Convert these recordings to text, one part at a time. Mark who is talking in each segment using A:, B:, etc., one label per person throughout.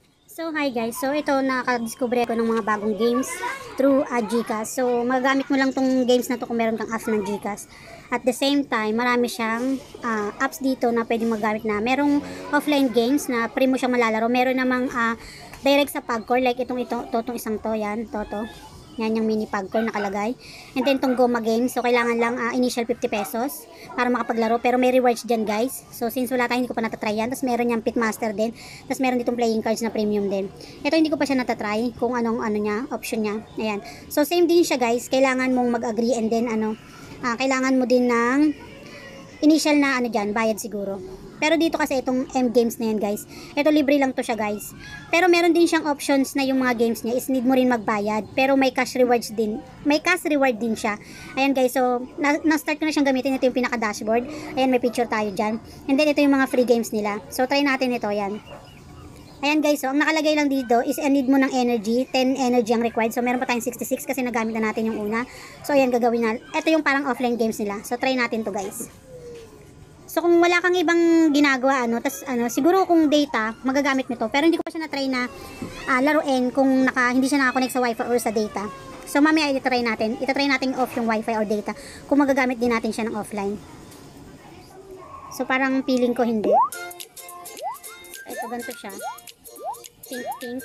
A: So hi guys, so ito nakadiscover ako ng mga bagong games through GCASH. So magagamit mo lang tong games na to kung meron kang apps ng GCash. At the same time, marami siyang apps dito na pwedeng magamit na. Merong offline games na free mo siyang malalaro. Meron namang direct sa pagcore like itong isang to, yan, to. Yan yung mini pagcore nakalagay. And then itong Goma game. So kailangan lang initial 50 pesos para makapaglaro. Pero may rewards dyan guys. So since wala tayo, hindi ko pa natatry yan. Tapos meron yung Pitmaster din. Tapos meron ditong playing cards na premium din. Ito hindi ko pa siya natatry kung anong niya, option niya. Ayan. So same din siya guys. Kailangan mong mag-agree and then kailangan mo din ng initial na dyan, bayad siguro. Pero dito kasi itong M games na yan guys, ito libre lang to siya guys. Pero meron din siyang options na yung mga games niya is need mo rin magbayad. Pero may cash rewards din. May cash reward din siya. Ayan guys, so na-start ko na siyang gamitin. Ito yung pinaka-dashboard. Ayan, may picture tayo dyan. And then ito yung mga free games nila. So try natin ito, yan. Ayan guys, so ang nakalagay lang dito is need mo ng energy. 10 energy ang required. So meron pa tayong 66 kasi nagamit na natin yung una. So ayan, gagawin na. Ito yung parang offline games nila. So try natin to guys. So kung wala kang ibang ginagawa siguro kung data magagamit nito, pero hindi ko pa siya na-try na laruin kung hindi siya naka-connect sa wifi or sa data. So mamaya i-try natin. Ita-try natin off yung wifi or data kung magagamit din natin siya ng offline. So parang feeling ko hindi. Ito ganito siya. Pink.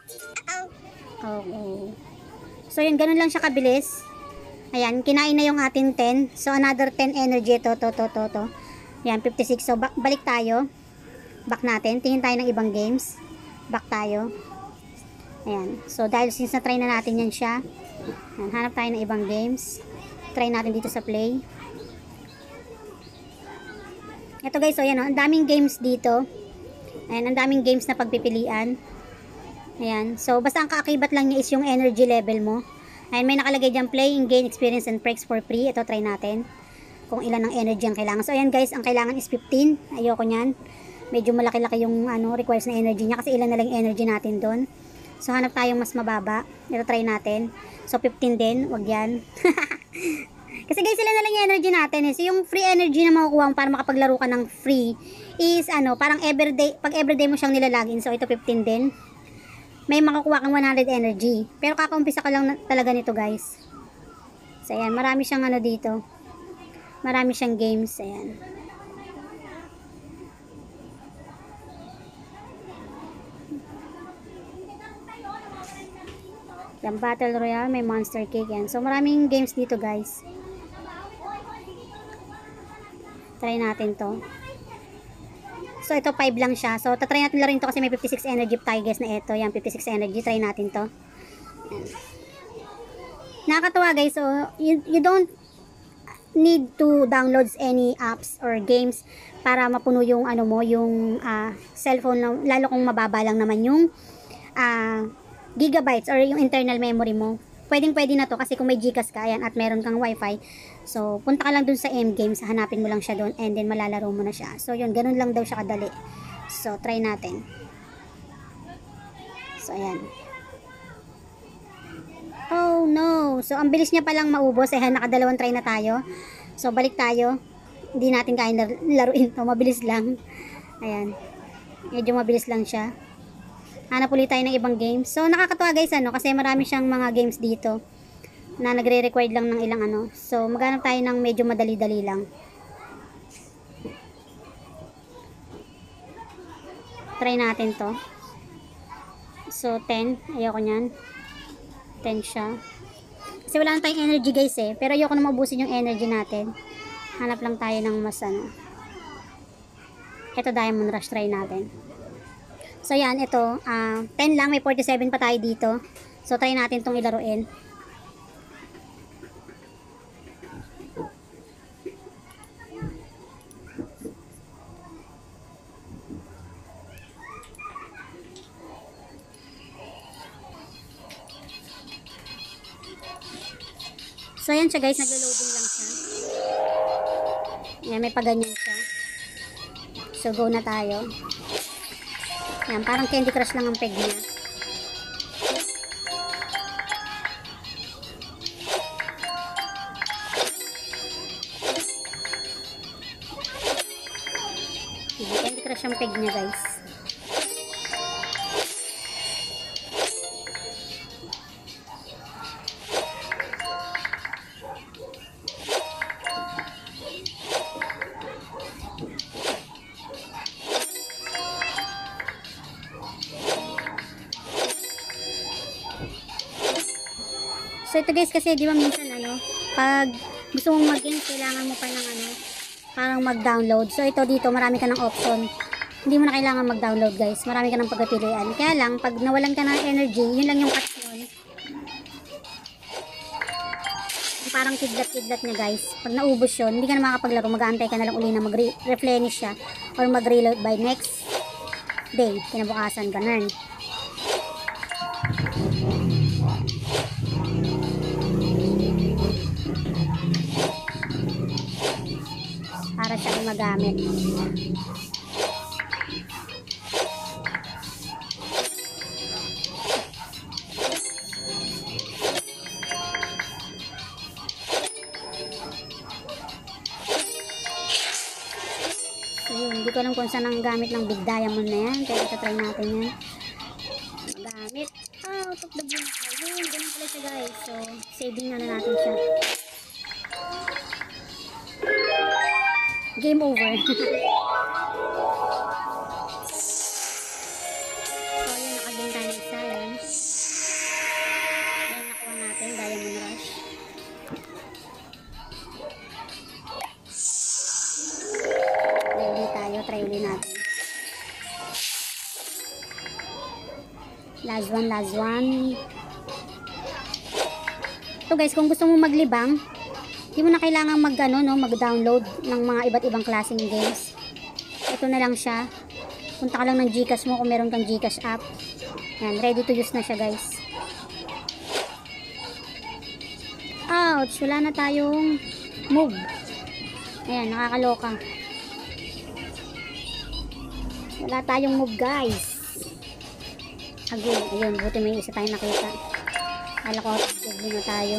A: Oh. So yun, ganun lang siya kabilis. Ayan, kinain na yung ating 10. So another 10 energy to. Yan, 56. So, balik tayo. Back natin. Tingin tayo ng ibang games. Back tayo. Ayan. So, dahil since na-try na natin yan siya, ayan, hanap tayo ng ibang games. Try natin dito sa play. Ito guys, so ayan, ang daming games dito. Ayan, ang daming games na pagpipilian. Ayan. So, basta ang kaakibat lang niya is yung energy level mo. Ayan, may nakalagay dyan, play, gain experience and perks for free. Ito, try natin kung ilan ng energy ang kailangan. So ayan guys, ang kailangan is 15. Ayoko niyan. Medyo malaki-laki yung requires na energy niya kasi ilan na lang yung energy natin doon. So hanap tayong mas mababa. Ito try natin. So 15 din, wag yan. Kasi guys, ilan na lang yung energy natin eh. So yung free energy na makukuha mo para makapaglaro ka ng free is parang everyday, pag everyday mo siyang nilalagin. So ito 15 din. May makakuha kang 100 energy. Pero kakaumpisa ka lang talaga nito guys. So ayan, marami siyang dito. Marami siyang games, ayan. Yung Battle Royale, may Monster Cake, yan. So, maraming games dito, guys. Try natin to. So, ito 5 lang siya. So, tatry natin lang rin to kasi may 56 energy tayo, guys, na ito. Yan, 56 energy. Try natin to. Ayan. Nakakatawa, guys. So, you don't need to download any apps or games para mapuno yung yung cellphone, lalo kung mababa lang naman yung gigabytes or yung internal memory mo. Pwede na to kasi kung may GCash ka ayan, at meron kang wifi, so punta ka lang dun sa M games, hanapin mo lang siya dun and then malalaro mo na siya. So yun, ganun lang daw siya kadali. So try natin. So ayan. Oh no! So ang bilis niya palang maubos. Ayan, nakadalawang try na tayo. So balik tayo. Hindi natin kaya laruin to. Mabilis lang. Ayan. Medyo mabilis lang siya. Hanap ulit tayo ng ibang games. So nakakatawa guys kasi marami siyang mga games dito na nagre-required lang ng ilang So maghanap tayo ng medyo madali-dali lang. Try natin to. So 10. Ayoko nyan. 10 siya. Kasi wala na tayong energy guys pero ayoko na maubusin yung energy natin. Hanap lang tayo ng mas ito Diamond Rush, try natin. So yan, ito 10 lang, may 47 pa tayo dito. So try natin tong ilaruin. So ayan siya guys, naglo-loading lang siya. Ayan, may paganyan siya. So go na tayo. Ayan, parang Candy Crush lang ang peg niya. Candy Crush ang peg niya guys. So ito guys, kasi di ba minsan pag gusto mong mag-games, kailangan mo pa ng parang mag-download. So ito dito, marami ka ng option. Hindi mo na kailangan mag-download guys. Marami ka ng pagpipilian. Kaya lang, pag nawalan ka ng energy, yun lang yung catch nun. Parang kidlat-kidlat niya guys. Pag naubos yun, hindi ka na makapaglaro. Mag-aantay ka na lang uli na mag-replenish siya or mag-reload by next day. Kinabukasan, ganun. Para siya ay magamit. So yun, hindi ko alam kung saan ang gamit ng big diamond na yan. Pero try natin yan. Magamit. Out of the blue. Ayun, ganun pala siya guys. So, saving na natin siya. Game over. So, yun, nakagain tayo ng isa yan. Yan, nakuha natin. Diamond rush. Try ulit natin. Last one. So guys, kung gusto mo maglibang, hindi mo na kailangan mag-download ng mga iba't ibang klaseng games. Ito na lang siya. Punta ka lang ng GCASH mo kung meron kang GCASH app. Yan, ready to use na siya guys. Ouch! Wala na tayong move. Ayan, nakakaloka. Wala tayong move guys. Again, ayun, buti may isa tayong nakita. Kala ko, double na tayo.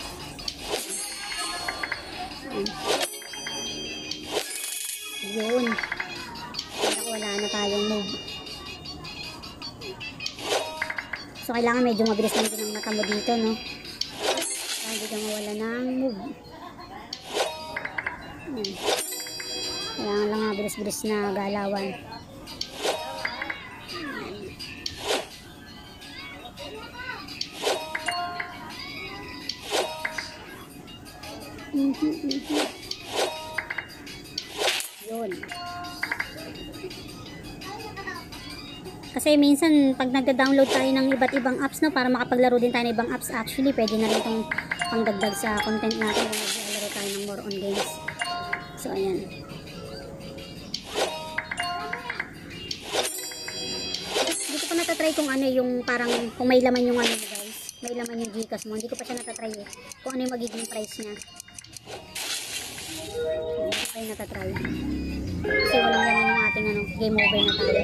A: Ayun. Kala ko wala na tayong move. So, kailangan medyo mabilis lang din ang mata mo dito, no? Para hindi ka mawala ng move. Kailangan lang mabilis-bilis na galawan. Yun. Kasi minsan pag nagda-download tayo ng iba't ibang apps para makapaglaro din tayo ng ibang apps, actually pwede na rin itong pangdagdag sa content natin kung maglalaro tayo ng more on games. So ayan. Hindi ko pa natatry kung yung parang kung may laman yung guys. May laman yung GCash mo. Hindi ko pa siya natatry kung ano yung magiging price niya. Hindi ko pa yung natatry. Kasi walang laman yung ating game over na tayo.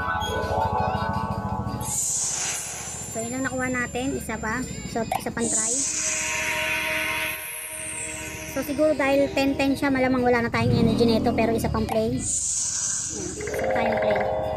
A: So yun lang nakuha natin. Isa pa. So isa pang try. So siguro dahil 10-10 siya, malamang wala na tayong energy nito, pero isa pang play. Yan. So tayong play.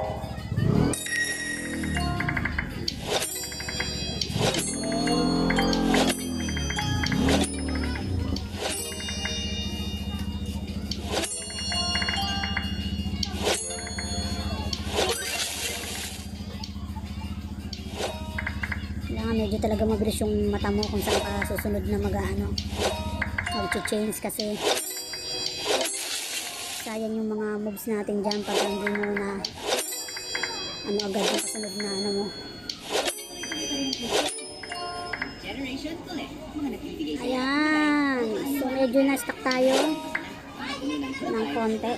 A: Kailangan medyo talaga mabilis yung mata mo kung saan ka susunod na mag-change kasi sayang yung mga moves natin dyan pag hindi mo na agad yung kasunod na mo. Ayan, so medyo na-stuck tayo ng konti.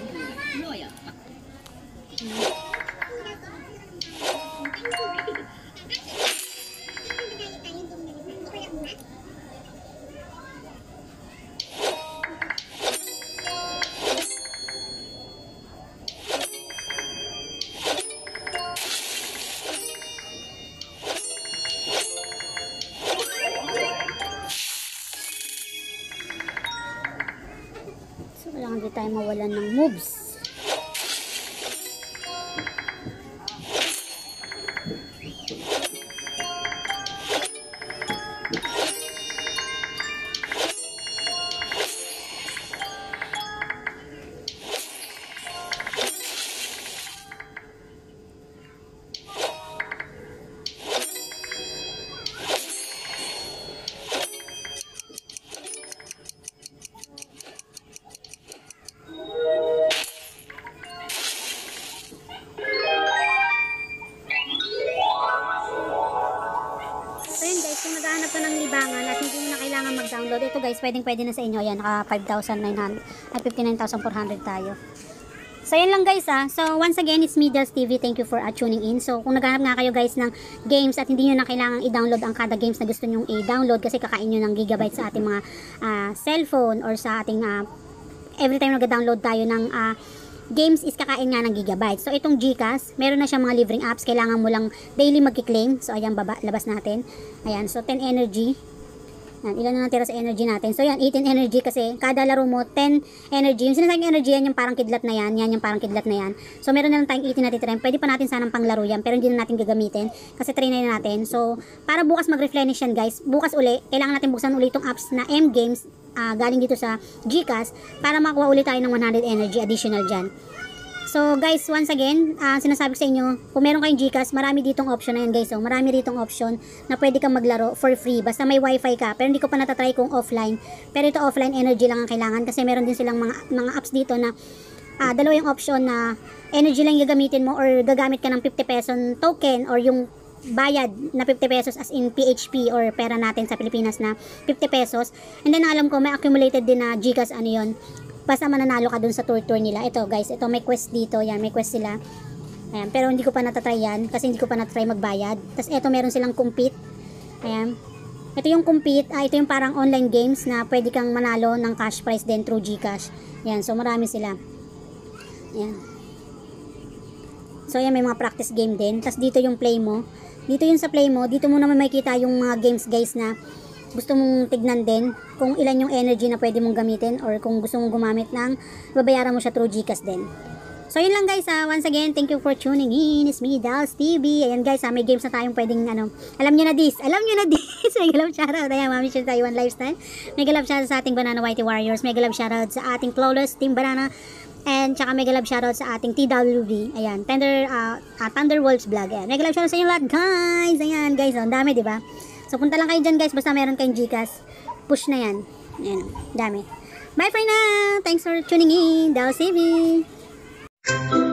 A: Kailangan di tayo mawalan ng moves. to guys, pwede na sa inyo. Ayan, naka 5,900 ay 59,400 tayo. So, yun lang guys So, once again, it's me, Dels TV. Thank you for tuning in. So, kung naghahanap nga kayo guys ng games at hindi nyo na kailangang i-download ang kada games na gusto nyo i-download kasi kakain nyo ng gigabyte sa ating mga cellphone or sa ating every time nag-download tayo ng games is kakain nga ng gigabyte. So, itong GCASH, meron na siyang mga libreng apps. Kailangan mo lang daily magki-claim. So, ayan, labas natin. Ayan, so 10 energy. Yan, ilan na natira sa energy natin. So yan, 18 energy kasi kada laro mo 10 energy. Yung sinasabing energy yan, yung parang kidlat na yan. Yan yung parang kidlat na yan. So meron na lang tayong 18 na titira. Pwede pa natin sanang panglaro yan, pero hindi na natin gagamitin kasi try na natin. So para bukas mag-replenish yan guys, bukas uli, kailangan natin buksan uli itong apps na M Games galing dito sa GCASH para makuha uli tayo ng 100 energy additional dyan. So guys, once again, sinasabi ko sa inyo, kung meron kayong GCash, marami ditong option na yan guys. So marami ditong option na pwede kang maglaro for free. Basta may wifi ka. Pero hindi ko pa natatry kung offline. Pero ito offline energy lang ang kailangan kasi meron din silang mga apps dito na dalawa yung option na energy lang gagamitin mo or gagamit ka ng 50 pesos token or yung bayad na 50 pesos as in PHP or pera natin sa Pilipinas na 50 pesos. And then alam ko may accumulated din na GCash ano yun. Basta mananalo ka dun sa tour nila. Ito guys, ito may quest dito. Yan, may quest sila. Ayan, pero hindi ko pa natatry yan kasi hindi ko pa natatry magbayad. Tapos ito meron silang compete. Ayan. Ito yung compete. Ito yung parang online games na pwede kang manalo ng cash prize din through GCash. Ayan, so marami sila. Ayan. So ayan, may mga practice game din. Tapos dito yung play mo. Dito yung sa play mo. Dito mo naman makikita yung mga games guys na gusto mong tignan din kung ilan yung energy na pwede mong gamitin or kung gusto mong gumamit ng babayaran mo siya through GCash din. So yun lang guys once again, thank you for tuning in. It's me, Dels TV. Ayan guys may games na tayong pwedeng alam nyo na this mega love shoutout, ayan Mami Shin Taiwan Lifestyle, mega love shoutout sa ating Banana Whitey Warriors, mega love shoutout sa ating Flawless Team Banana, and tsaka mega love shoutout sa ating TWB, ayan, Thunder Wolves Vlog, ayan, mega love shoutout sa inyo lahat guys, ayan guys, ang dami diba? So punta lang kayo dyan guys, basta meron kayong GCash, push na yan. Ayan, dami. Bye for now! Thanks for tuning in, Dels TV!